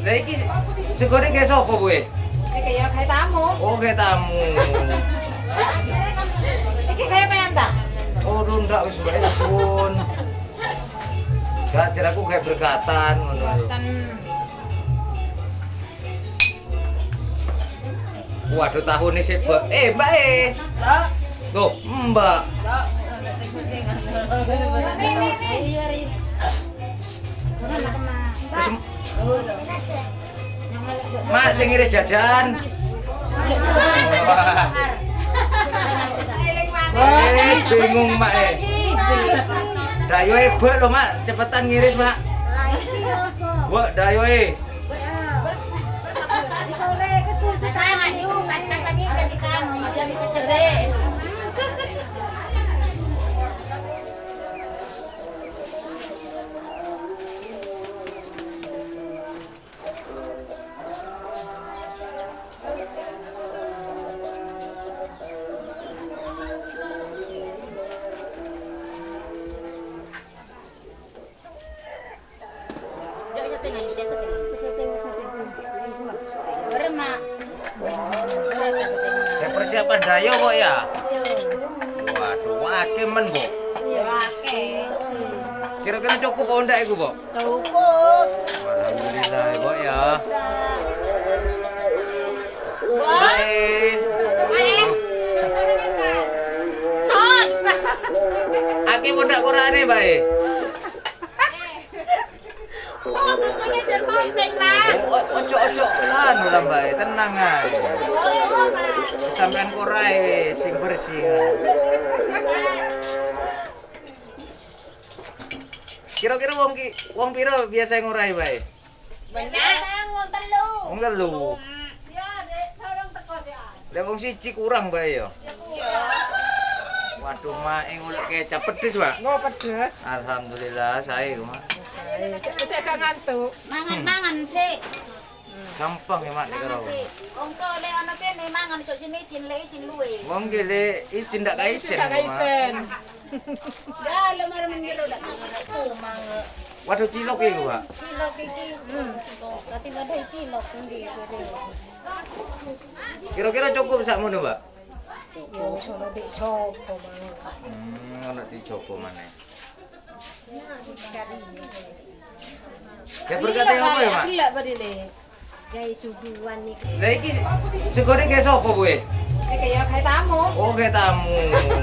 Lah iki segone kayak sapa kowe? Kayak tamu. Oh, kayak tamu. Iki kayak penta. Oh, ndak wis bae sun. Gak jeraku kayak berkatan ngono. Waduh tahun ini sih, Mbak. Mbak Tuh, Mbak. Mak sing ngiris jajan. Wah, bingung Mak Dayo hebet loh Mak, cepetan ngiris Mak. Wah, dayo persiapan dayo kok ya? Waduh, wake men, Bu. Wake. Kira-kira cukup apa ndak iku, Bu? Cukup. Alhamdulillah, Bu ya. Baik. Ake mundak Qur'ane, bae. Ojo anu lah Mbak, tenang aja. Sampean korai wis sing bersih. Kira-kira wong pira biasa ngurai bae? Banyak wong telu. Wong telu. Ya, Dek, tolong teko ya. Lah wong siji kurang bae ya. Waduh, Mak ngulek kecap pedes, Pak. Mau pedes. Alhamdulillah, sae, Mak. Saya gak ngantuk. Mangan-mangan, Dik. Gampang ya Mak nek karo. Wong kole ana kene mangan kok sini isin le isin luwe. Wong gile isin ndak kaisen. Ndak kaisen. Ya lemar menggelo dak kumang. Waduh cilok iki, Pak. Cilok iki. Dadi ada cilok ndi kene. Kira-kira cukup sakmono, Mbak? Yo sono dik copo mangan. Ana dicoba maneh. Ya berkate apa ya, Mak? Gila badile. Guys, suduan nih. Lah iki segone kayak sapa kowe? Kayak tamu. Oh, kayak tamu.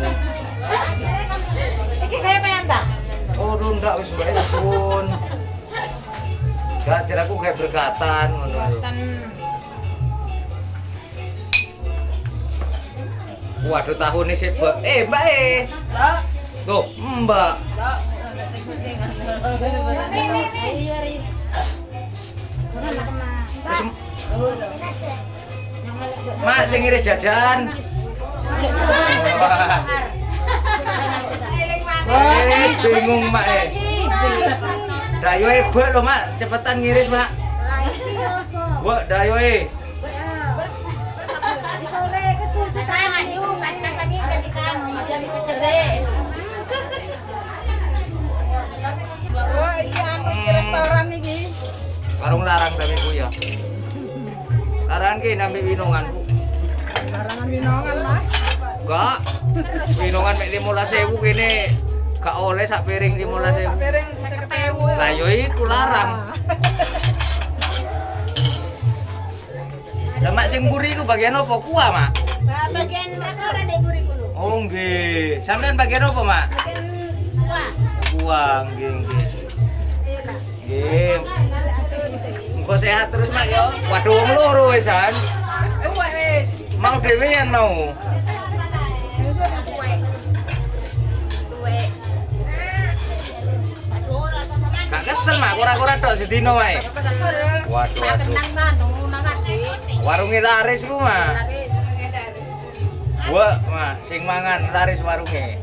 Iki kayak penta. Oh, ndak wis bae sun. Gak jeraku kayak berkatan ngono. Waduh tahun ini sih, Mbak. Mbak Tuh, Mbak. Mak sing ngiris jajan. Wis bingung Mak Dayo hebet loh Mak, cepetan ngiris Mak. Wah, dayo Wah, iki anu restoran iki. Warung larang tapi Bu ya. Larang ki nambe winongan Bu. Larangan winongan, Mas. Enggak. Winongan mek 15.000 kene gak oleh sak piring 15.000. Piring 50.000. Lah yo iku larang. Lah Mak sing mburi iku bagian apa? Kuah, Mak? Bagian ora nek guri kulo. Oh nggih. Sampeyan bagian apa, Mak? Bagian kuah. Kuah, nggih nggih. Nggih. Engko sehat terus Mak yo. Waduh wong loro wisan. Wes. Mau dhewean mau. Gak kesel Mak, ora-ora tok sedina wae. Waduh waduh. Warunge laris ku Mak. Wah, Mak, sing mangan laris warunge.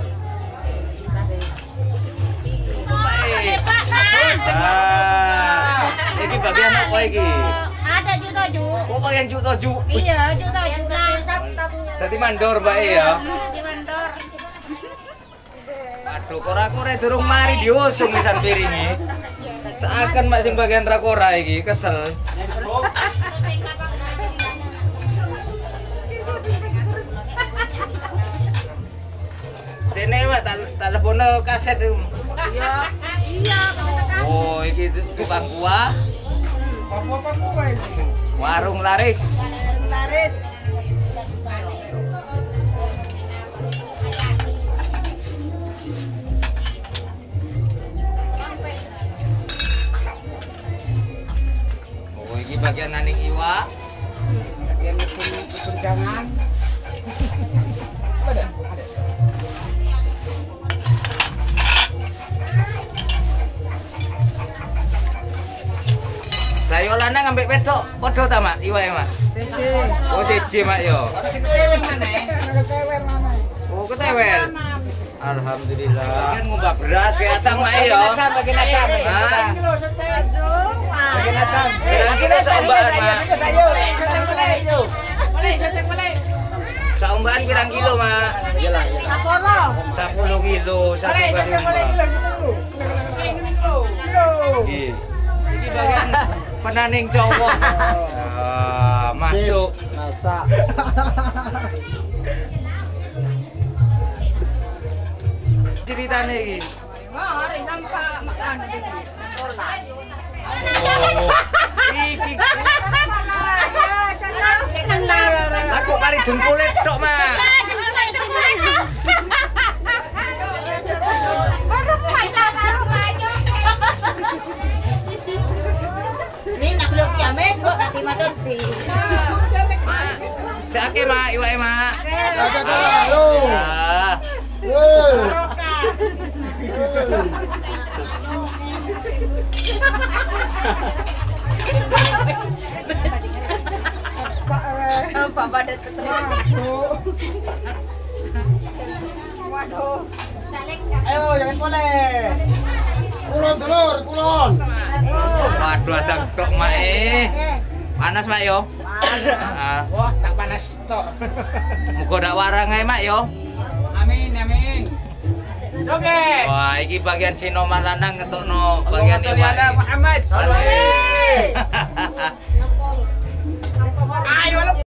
Ini bagian apa iki? Ada juta ju. Oh, bagian juta ju. Iya, juta. Dadi mandor Mbak ya. Di mandor. Aduh, kora-kora durung mari diusung wisan piringe. Seakan mak sing bagian rakora iki kesel. Cene mak telepon kaset. Iya. Iya. Oh, iki tukang kuah. Apa kuah ini? Warung laris. Laris. Oh, iki bagian naning iwak. Bagian tunjangan. Ada. Sayo lanang ambek wedok padha ta, Mak? Iwake, Mak? Siji. Oh, siji, Mak yo. Ada sing ketewel mana? Ketewel mana? Oh, ketewel. Alhamdulillah. Kan ngumbah beras ke atang, Mak yo. Bagian atam. Hah? Bagian atam. Kira-kira saumbahan, Mak. Saumbahan pirang kilo, Mak? Iyalah. 10 kilo, 1 kali. Ini bagian penaning cowok. Masuk. Masak. Ceritanya ini. Hari sampah makan. Iki. Aku kari jengkule tok, Mak. Ini nak belum kiames, kok nanti mati. Siake, Mak, iwake, Mak. Pak badan setengah. Waduh. Ayo jangan boleh. Kulon telur, kulon. Waduh, ada tok, Mak. Panas, Mak yo. Panas. Wah, tak panas tok. Muga dak warang ae, Mak yo. Amin, amin. Oke. Wah, iki bagian sinoma lanang ketokno bagian Muhammad. Ayo